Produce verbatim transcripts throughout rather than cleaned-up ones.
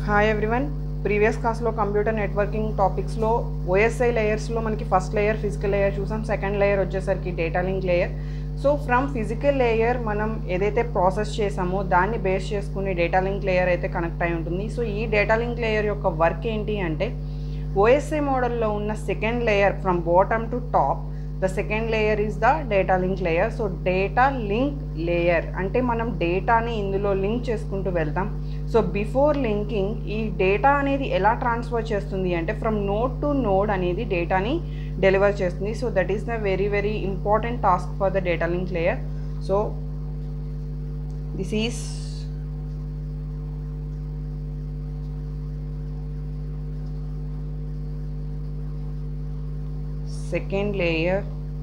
Hi everyone. Previous క్లాస్లో computer networking టాపిక్స్లో OSI లేయర్స్లో మనకి ఫస్ట్ లేయర్ ఫిజికల్ లేయర్ చూసాం. సెకండ్ లేయర్ వచ్చేసరికి data link layer. So from physical layer మనం ఏదైతే ప్రాసెస్ చేసామో దాన్ని బేస్ చేసుకుని డేటా లింక్ లేయర్ అయితే కనెక్ట్ అయి ఉంటుంది. సో ఈ డేటా లింక్ లేయర్ యొక్క వర్క్ ఏంటి అంటే ఓఎస్ఐ మోడల్లో ఉన్న second layer from bottom to top, the second layer is the data link layer. So data link layer అంటే మనం డేటాని ఇందులో లింక్ చేసుకుంటూ వెళ్తాం. సో బిఫోర్ లింకింగ్ ఈ డేటా అనేది ఎలా ట్రాన్స్ఫర్ చేస్తుంది అంటే ఫ్రమ్ నోడ్ టు నోడ్ అనేది డేటాని డెలివర్ చేస్తుంది. So that is the very very important task for the data link layer. So this is second layer.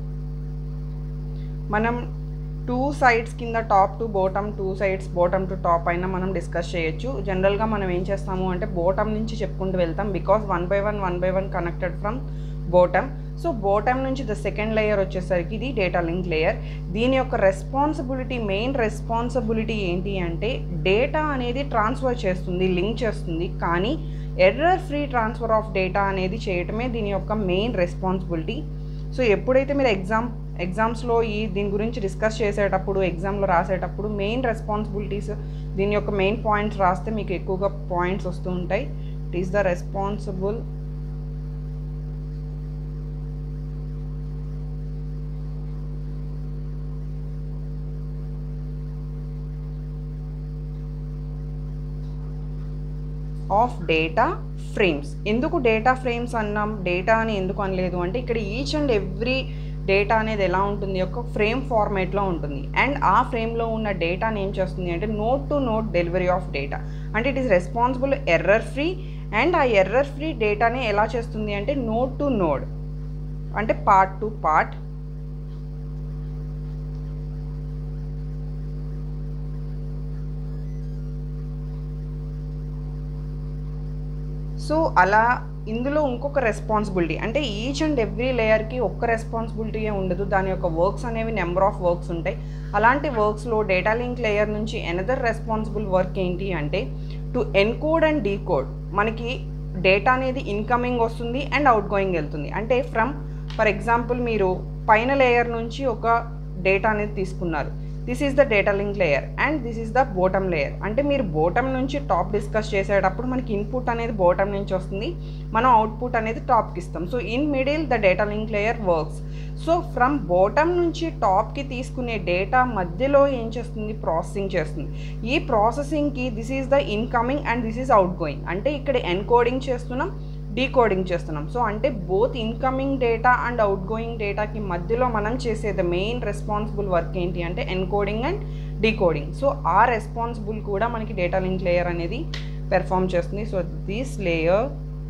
మనం టూ సైడ్స్ కింద top to bottom, two sides bottom to top అయినా మనం discuss చేయొచ్చు. జనరల్గా మనం ఏం చేస్తాము అంటే బాటమ్ నుంచి చెప్పుకుంటూ వెళ్తాం because one by one one by one connected from bottom. So bottom నుంచి ద సెకండ్ లేయర్ వచ్చేసరికి ఇది డేటా లింక్ లేయర్. దీని యొక్క రెస్పాన్సిబిలిటీ, మెయిన్ రెస్పాన్సిబిలిటీ ఏంటి అంటే డేటా అనేది ట్రాన్స్ఫర్ చేస్తుంది, లింక్ చేస్తుంది, కానీ error free transfer of data అనేది చేయటమే దీని యొక్క మెయిన్ రెస్పాన్సిబిలిటీ. సో ఎప్పుడైతే మీరు ఎగ్జామ్ ఎగ్జామ్స్లో ఈ దీని గురించి డిస్కస్ చేసేటప్పుడు, ఎగ్జామ్లో రాసేటప్పుడు మెయిన్ రెస్పాన్సిబిలిటీస్ దీని యొక్క మెయిన్ పాయింట్స్ రాస్తే మీకు ఎక్కువగా పాయింట్స్ వస్తూ ఉంటాయి. It is the responsible of data frames. ఎందుకు డేటా ఫ్రేమ్స్ అన్నాం, డేటా అని ఎందుకు అనలేదు అంటే ఇక్కడ ఈచ్ అండ్ ఎవ్రీ డేటా అనేది ఎలా ఉంటుంది, ఒక ఫ్రేమ్ ఫార్మేట్లో ఉంటుంది. అండ్ ఆ ఫ్రేమ్లో ఉన్న డేటాని ఏం చేస్తుంది అంటే node to node delivery of data. అంటే it is responsible error free. And ఆ ఎర్రర్ ఫ్రీ డేటాని ఎలా చేస్తుంది అంటే నోడ్ టు నోడ్ అంటే పార్ట్ టు పార్ట్ సో అలా ఇందులో ఇంకొక రెస్పాన్సిబిలిటీ అంటే ఈచ్ అండ్ ఎవ్రీ లేయర్కి ఒక్క రెస్పాన్సిబిలిటీయే ఉండదు, దాని యొక్క వర్క్స్ అనేవి నెంబర్ ఆఫ్ వర్క్స్ ఉంటాయి. అలాంటి వర్క్స్లో డేటా లింక్ లేయర్ నుంచి ఎనదర్ రెస్పాన్సిబుల్ వర్క్ ఏంటి అంటే టు ఎన్కోడ్ అండ్ డీకోడ్. మనకి డేటా అనేది ఇన్కమింగ్ వస్తుంది అండ్ అవుట్ గోయింగ్ వెళ్తుంది. అంటే ఫ్రమ్ ఫర్ ఎగ్జాంపుల్ మీరు పైన లేయర్ నుంచి ఒక డేటా అనేది తీసుకున్నారు. This is the data link layer and this is the bottom layer. అంటే మీరు బాటమ్ నుంచి టాప్ డిస్కస్ చేసేటప్పుడు మనకి ఇన్పుట్ అనేది బాటమ్ నుంచి వస్తుంది, మనం అవుట్పుట్ అనేది టాప్కి ఇస్తాం. So in middle the data link layer works. So from bottom నుంచి టాప్కి తీసుకునే డేటా మధ్యలో ఏం చేస్తుంది, ప్రాసెసింగ్ చేస్తుంది. ఈ ప్రాసెసింగ్కి this is the incoming and this is outgoing. అంటే ఇక్కడ ఎన్కోడింగ్ చేస్తున్నాం, డీకోడింగ్ చేస్తున్నాం. సో అంటే both incoming data and outgoing డేటాకి మధ్యలో మనం చేసేది మెయిన్ రెస్పాన్సిబుల్ వర్క్ ఏంటి అంటే ఎన్కోడింగ్ అండ్ డీకోడింగ్. సో ఆ రెస్పాన్సిబుల్ కూడా మనకి డేటా లింక్ లేయర్ అనేది పెర్ఫామ్ చేస్తుంది. So this layer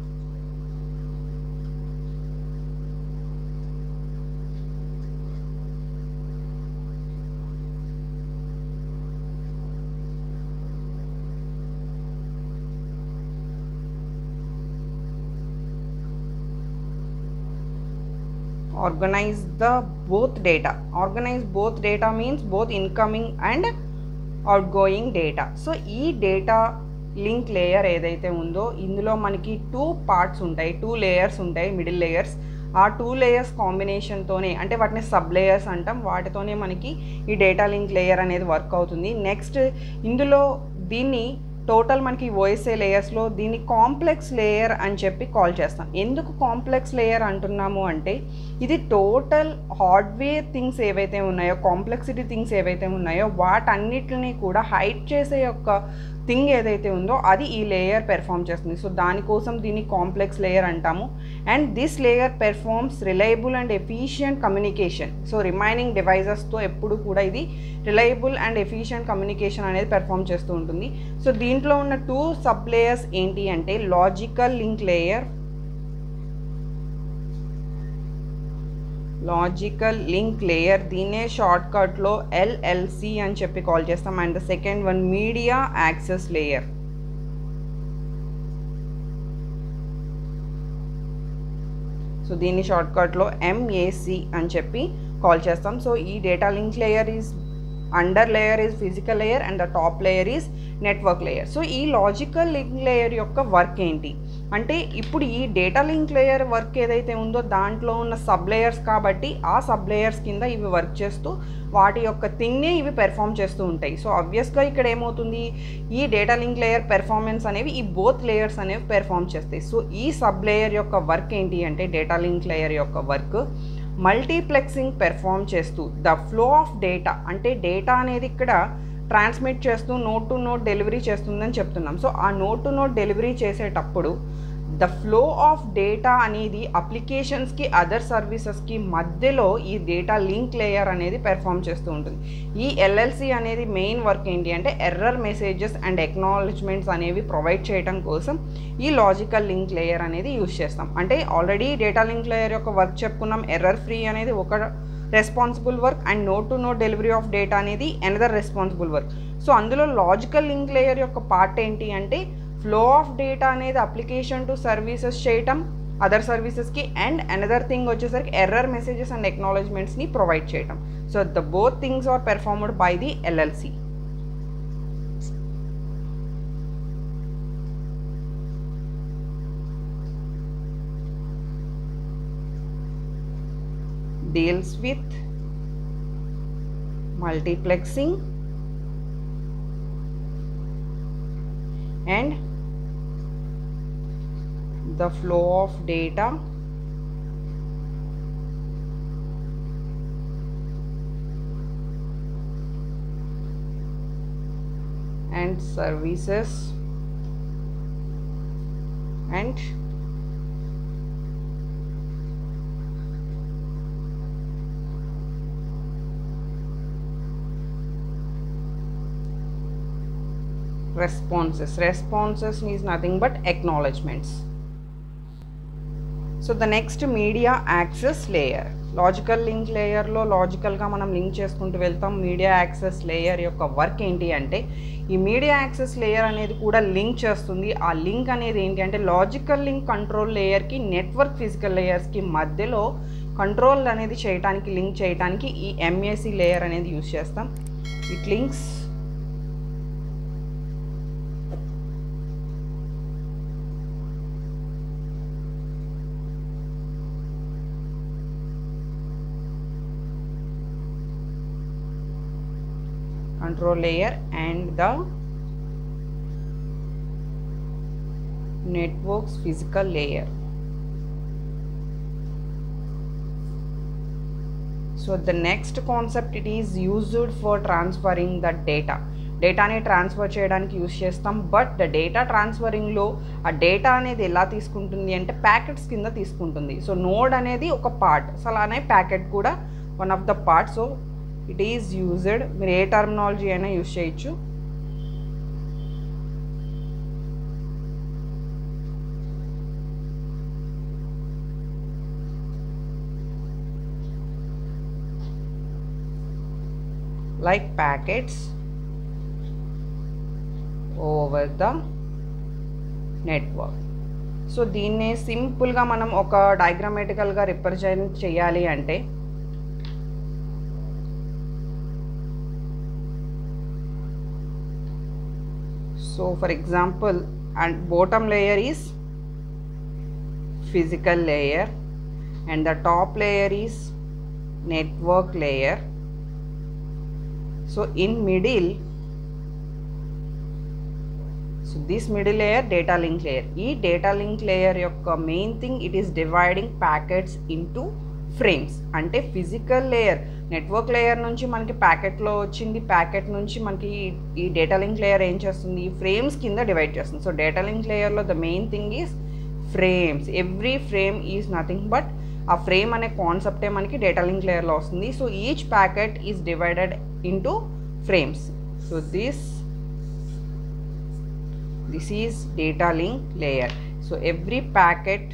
organize the both data. Organize both data means both incoming and outgoing data. So ఈ డేటా లింక్ లేయర్ ఏదైతే ఉందో ఇందులో మనకి టూ పార్ట్స్ ఉంటాయి, టూ లేయర్స్ ఉంటాయి, మిడిల్ లేయర్స్. ఆ టూ లేయర్స్ కాంబినేషన్తోనే అంటే వాటిని సబ్ లేయర్స్ అంటాం, వాటితోనే మనకి ఈ డేటా లింక్ లేయర్ అనేది వర్క్ అవుతుంది. నెక్స్ట్ ఇందులో దీన్ని టోటల్ మనకి ఓఎస్ఐ లేయర్స్లో దీన్ని కాంప్లెక్స్ లేయర్ అని చెప్పి కాల్ చేస్తాం. ఎందుకు కాంప్లెక్స్ లేయర్ అంటున్నాము అంటే ఇది టోటల్ హార్డ్వేర్ థింగ్స్ ఏవైతే ఉన్నాయో, కాంప్లెక్సిటీ థింగ్స్ ఏవైతే ఉన్నాయో వాటన్నిటిని కూడా హైడ్ చేసే యొక్క థింగ్ ఏదైతే ఉందో అది ఈ లేయర్ పెర్ఫామ్ చేస్తుంది. సో దానికోసం దీన్ని కాంప్లెక్స్ లేయర్ అంటాము. And this layer performs reliable and efficient communication. So remaining డివైజెస్తో ఎప్పుడు కూడా ఇది రిలయబుల్ అండ్ ఎఫిషియంట్ కమ్యూనికేషన్ అనేది పెర్ఫామ్ చేస్తూ ఉంటుంది. సో దీంట్లో ఉన్న టూ సబ్ లేయర్స్ ఏంటి అంటే logical link layer, logical link layer దీన్నే షార్ట్కట్లో ఎల్ఎల్సి అని చెప్పి కాల్ చేస్తాం. And the second one media access layer. So దీన్ని షార్ట్కట్లో ఎంఏసి అని చెప్పి కాల్ చేస్తాం. సో ఈ data link layer is under layer is physical layer and the top layer is network layer. So ఈ లాజికల్ లింక్ లేయర్ యొక్క work ఏంటి అంటే ఇప్పుడు ఈ డేటా లింక్ లేయర్ వర్క్ ఏదైతే ఉందో దాంట్లో ఉన్న సబ్ లేయర్స్ కాబట్టి ఆ సబ్ లేయర్స్ కింద ఇవి వర్క్ చేస్తూ వాటి యొక్క థింగ్నే ఇవి పెర్ఫామ్ చేస్తూ ఉంటాయి. సో ఆబ్వియస్గా ఇక్కడ ఏమవుతుంది, ఈ డేటా లింక్ లేయర్ పెర్ఫార్మెన్స్ అనేవి ఈ బోత్ లేయర్స్ అనేవి పెర్ఫామ్ చేస్తాయి. సో ఈ సబ్ లేయర్ యొక్క వర్క్ ఏంటి అంటే డేటా లింక్ లేయర్ యొక్క వర్క్ మల్టీప్లెక్సింగ్ పెర్ఫామ్ చేస్తూ ద ఫ్లో ఆఫ్ డేటా అంటే డేటా అనేది ఇక్కడ ట్రాన్స్మిట్ చేస్తూ నోట్ టు నోట్ డెలివరీ చేస్తుందని చెప్తున్నాం. సో ఆ నోట్ టు నోట్ డెలివరీ చేసేటప్పుడు ద ఫ్లో ఆఫ్ డేటా అనేది అప్లికేషన్స్కి అదర్ సర్వీసెస్కి మధ్యలో ఈ డేటా లింక్ లేయర్ అనేది పెర్ఫామ్ చేస్తూ ఉంటుంది. ఈ ఎల్ఎల్సి అనేది మెయిన్ వర్క్ ఏంటి అంటే ఎర్రర్ మెసేజెస్ అండ్ ఎక్నాలజ్మెంట్స్ అనేవి ప్రొవైడ్ చేయడం కోసం ఈ లాజికల్ లింక్ లేయర్ అనేది యూజ్ చేస్తాం. అంటే ఆల్రెడీ డేటా లింక్ లేయర్ యొక్క వర్క్ చెప్పుకున్నాం, ఎర్రర్ ఫ్రీ అనేది ఒక responsible work and note to note delivery of data అనేది అనదర్ రెస్పాన్సిబుల్ వర్క్. సో అందులో లాజికల్ లింక్ లేయర్ యొక్క పార్ట్ ఏంటి అంటే ఫ్లో ఆఫ్ డేటా అనేది అప్లికేషన్ టు సర్వీసెస్ చేయటం అదర్ సర్వీసెస్కి అండ్ అనదర్ థింగ్ వచ్చేసరికి ఎర్రర్ మెసేజెస్ అండ్ ఎక్నాలజ్మెంట్స్ని ప్రొవైడ్ చేయటం. So the both things are performed by the LLC. deals with multiplexing and the flow of data and services and responses. Responses is nothing but acknowledgements. So the next media access layer. Logical link లేయర్లో లాజికల్గా మనం link చేసుకుంటూ వెళ్తాం. Media access layer యొక్క work ఏంటి అంటే ఈ media access layer అనేది కూడా లింక్ చేస్తుంది. ఆ లింక్ అనేది ఏంటి అంటే లాజికల్ లింక్ కంట్రోల్ లేయర్కి నెట్వర్క్ ఫిజికల్ లేయర్స్కి మధ్యలో కంట్రోల్ అనేది చేయడానికి లింక్ చేయడానికి ఈ ఎంఏసి లేయర్ అనేది యూజ్ చేస్తాం. It links control layer and the network's physical layer. So the next concept, it is used for transferring the data. డేటాని ట్రాన్స్ఫర్ చేయడానికి యూజ్ చేస్తాం. బట్ ద డేటా ట్రాన్స్ఫరింగ్లో ఆ డేటా అనేది ఎలా తీసుకుంటుంది అంటే ప్యాకెట్స్ కింద తీసుకుంటుంది. సో నోడ్ అనేది ఒక పార్ట్, సో అలానే ప్యాకెట్ కూడా one of the part. So it is used, మీరు ఏ టర్మినాలజీ అయినా యూజ్ చేయొచ్చు. Like packets over the network. So దీన్నే సింపుల్గా మనం ఒక డయాగ్రామేటికల్గా రిప్రజెంట్ చేయాలి అంటే so for example, and bottom layer is physical layer and the top layer is network layer. So in middle, so this middle layer data link layer. ee data link layer yokka main thing, it is dividing packets into frames. అంటే physical layer network layer నుంచి మనకి ప్యాకెట్లో వచ్చింది, packet నుంచి మనకి ఈ data link layer ఏం చేస్తుంది, ఈ ఫ్రేమ్స్ కింద డివైడ్ చేస్తుంది. సో డేటా లింక్ లేయర్లో the main thing is frames. Every frame is nothing but ఆ ఫ్రేమ్ అనే కాన్సెప్టే మనకి డేటా లింక్ లేయర్లో వస్తుంది. So each packet is divided into frames. So this this is data link layer. So every packet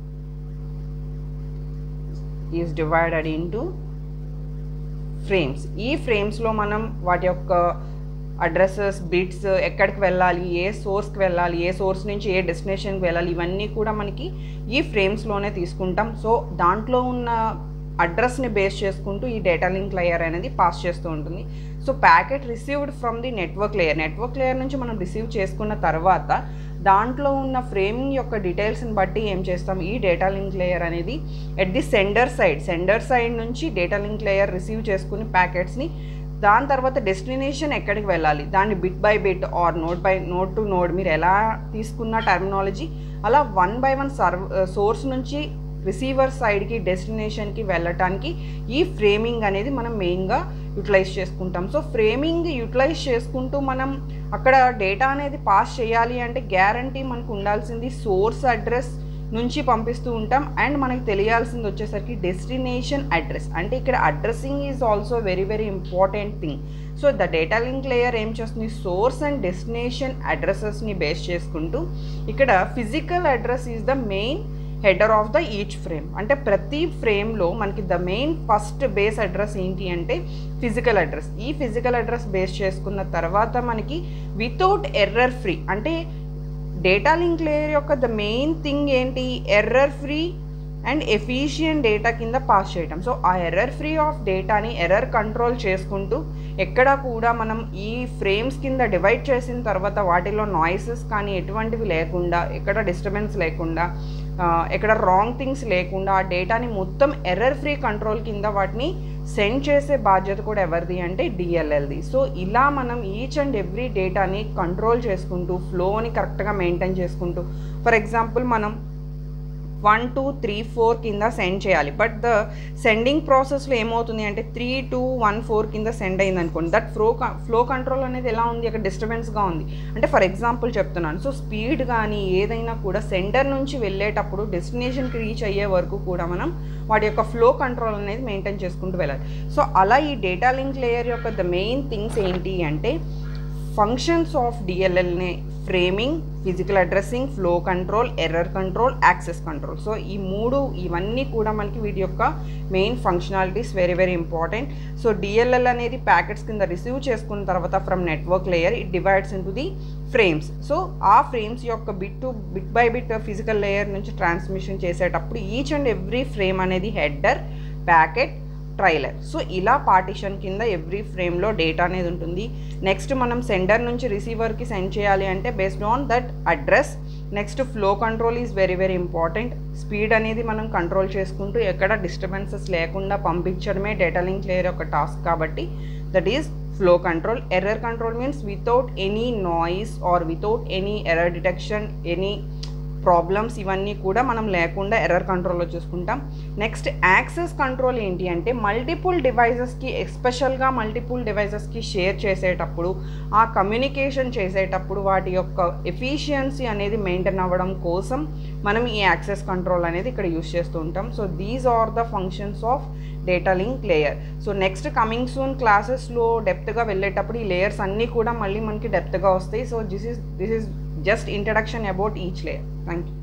is divided into frames. ఈ ఫ్రేమ్స్లో మనం వాటి యొక్క అడ్రసెస్, బిట్స్, ఎక్కడికి వెళ్ళాలి, ఏ సోర్స్కి వెళ్ళాలి, ఏ సోర్స్ నుంచి ఏ డెస్టినేషన్కి వెళ్ళాలి, ఇవన్నీ కూడా మనకి ఈ ఫ్రేమ్స్లోనే తీసుకుంటాం. సో దాంట్లో ఉన్న అడ్రస్ని బేస్ చేసుకుంటూ ఈ డేటా లింక్ లేయర్ అనేది పాస్ చేస్తూ ఉంటుంది. So packet received from the network layer, network layer నుంచి మనం రిసీవ్ చేసుకున్న తర్వాత దాంట్లో ఉన్న ఫ్రేమింగ్ యొక్క డీటెయిల్స్ని బట్టి ఏం చేస్తాం, ఈ డేటా లింక్ లేయర్ అనేది at the sender side sender side నుంచి డేటా లింక్ లేయర్ రిసీవ్ చేసుకుని ప్యాకెట్స్ని దాని తర్వాత డెస్టినేషన్ ఎక్కడికి వెళ్ళాలి దాన్ని bit by bit or node by node to node మీరు ఎలా తీసుకున్న టర్మినాలజీ అలా one by one serve source నుంచి రిసీవర్ సైడ్కి డెస్టినేషన్కి వెళ్ళటానికి ఈ ఫ్రేమింగ్ అనేది మనం మెయిన్గా యూటిలైజ్ చేసుకుంటాం. సో ఫ్రేమింగ్ యూటిలైజ్ చేసుకుంటూ మనం అక్కడ డేటా అనేది పాస్ చేయాలి అంటే గ్యారంటీ మనకు ఉండాల్సింది సోర్స్ అడ్రస్ నుంచి పంపిస్తూ ఉంటాం అండ్ మనకి తెలియాల్సింది వచ్చేసరికి డెస్టినేషన్ అడ్రస్. అంటే ఇక్కడ addressing is also very very important thing. So the data link layer ఏం చేస్తుంది, సోర్స్ అండ్ డెస్టినేషన్ అడ్రసెస్ని బేస్ చేసుకుంటూ ఇక్కడ physical address is the main header of the each frame. అంటే ప్రతి ఫ్రేమ్లో మనకి the main first base address ఏంటి అంటే ఫిజికల్ అడ్రస్. ఈ ఫిజికల్ అడ్రస్ బేస్ చేసుకున్న తర్వాత మనకి వితౌట్ ఎర్రర్ ఫ్రీ, అంటే డేటా లింక్ లేయర్ యొక్క ద మెయిన్ థింగ్ ఏంటి, error free and efficient data కింద పాస్ చేయటం. సో ఆ ఎర్రర్ ఫ్రీ ఆఫ్ డేటాని ఎర్రర్ కంట్రోల్ చేసుకుంటూ ఎక్కడ కూడా మనం ఈ ఫ్రేమ్స్ కింద డివైడ్ చేసిన తర్వాత వాటిలో నాయిసెస్ కానీ ఎటువంటివి లేకుండా, ఎక్కడ డిస్టర్బెన్స్ లేకుండా, ఎక్కడ రాంగ్ థింగ్స్ లేకుండా ఆ డేటాని మొత్తం ఎర్రర్ ఫ్రీ కంట్రోల్ కింద వాటిని సెండ్ చేసే బాధ్యత కూడా ఎవరిది అంటే డిఎల్ఎల్ది. సో ఇలా మనం ఈచ్ అండ్ ఎవ్రీ డేటాని కంట్రోల్ చేసుకుంటూ ఫ్లోని కరెక్ట్గా మెయింటైన్ చేసుకుంటూ, ఫర్ ఎగ్జాంపుల్ మనం వన్ టూ త్రీ ఫోర్ కింద సెండ్ చేయాలి, బట్ ద సెండింగ్ ప్రాసెస్లో ఏమవుతుంది అంటే త్రీ టూ వన్ ఫోర్ కింద సెండ్ అయింది అనుకోండి, దట్ ఫ్లో ఫ్లో కంట్రోల్ అనేది ఎలా ఉంది, అక్కడ డిస్టర్బెన్స్గా ఉంది. అంటే ఫర్ ఎగ్జాంపుల్ చెప్తున్నాను. సో స్పీడ్ కానీ ఏదైనా కూడా సెండర్ నుంచి వెళ్ళేటప్పుడు డెస్టినేషన్కి రీచ్ అయ్యే వరకు కూడా మనం వాటి యొక్క ఫ్లో కంట్రోల్ అనేది మెయింటైన్ చేసుకుంటూ వెళ్ళాలి. సో అలా ఈ డేటా లింక్ లేయర్ యొక్క ద మెయిన్ థింగ్స్ ఏంటి అంటే ఫంక్షన్స్ ఆఫ్ డిఎల్ఎల్ని framing, physical addressing, flow control, error control, access control. So ఈ మూడు ఇవన్నీ కూడా మనకి వీటి యొక్క main functionalities very very important. So DLL అనేది ప్యాకెట్స్ కింద రిసీవ్ చేసుకున్న తర్వాత from network layer it divides into the frames. So ఆ ఫ్రేమ్స్ యొక్క bit to bit by bit physical layer నుంచి ట్రాన్స్మిషన్ చేసేటప్పుడు ఈచ్ అండ్ ఎవ్రీ ఫ్రేమ్ అనేది header, packet, trailer. So ఇలా పార్టిషన్ కింద ఎవ్రీ ఫ్రేమ్లో డేటా అనేది ఉంటుంది. నెక్స్ట్ మనం సెండర్ నుంచి రిసీవర్కి సెండ్ చేయాలి అంటే based on that address. Next flow control is very very important. Speed అనేది మనం కంట్రోల్ చేసుకుంటూ ఎక్కడ డిస్టర్బెన్సెస్ లేకుండా పంపించడమే డేటా లింక్ లేయర్ యొక్క టాస్క్ కాబట్టి that is flow control. Error control means without any noise or without any error detection, any problems ఇవన్నీ కూడా మనం లేకుండా ఎర్రర్ కంట్రోల్లో చూసుకుంటాం. నెక్స్ట్ యాక్సెస్ కంట్రోల్ ఏంటి అంటే మల్టిపుల్ డివైజెస్కి, ఎస్పెషల్గా మల్టిపుల్ డివైజెస్కి షేర్ చేసేటప్పుడు, ఆ కమ్యూనికేషన్ చేసేటప్పుడు వాటి యొక్క ఎఫిషియన్సీ అనేది మెయింటైన్ అవ్వడం కోసం మనం ఈ యాక్సెస్ కంట్రోల్ అనేది ఇక్కడ యూస్ చేస్తూ ఉంటాం. So these are the functions of data link layer. So next coming soon క్లాసెస్లో డెప్త్గా వెళ్ళేటప్పుడు ఈ లేయర్స్ అన్నీ కూడా మళ్ళీ మనకి డెప్త్గా వస్తాయి. So this is this is just introduction about each layer. Thank you.